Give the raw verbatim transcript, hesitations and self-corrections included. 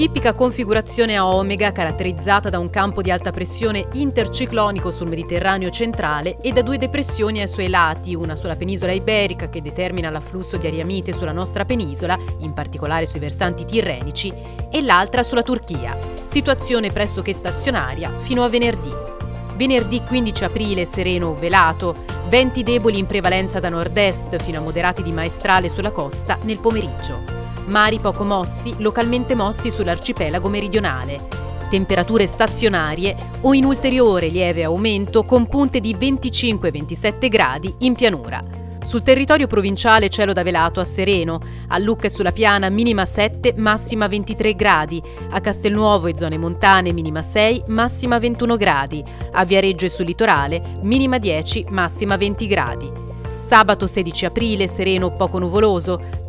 Tipica configurazione a omega caratterizzata da un campo di alta pressione interciclonico sul Mediterraneo centrale e da due depressioni ai suoi lati, una sulla penisola iberica che determina l'afflusso di aria mite sulla nostra penisola, in particolare sui versanti tirrenici, e l'altra sulla Turchia. Situazione pressoché stazionaria fino a venerdì. Venerdì quindici aprile sereno o velato, venti deboli in prevalenza da nord-est fino a moderati di maestrale sulla costa nel pomeriggio. Mari poco mossi, localmente mossi sull'arcipelago meridionale. Temperature stazionarie o in ulteriore lieve aumento con punte di venticinque ventisette gradi in pianura. Sul territorio provinciale cielo da velato a sereno, a Lucca e sulla Piana minima sette, massima ventitré gradi, a Castelnuovo e zone montane minima sei, massima ventuno gradi, a Viareggio e sul litorale minima dieci, massima venti gradi. Sabato sedici aprile sereno poco nuvoloso,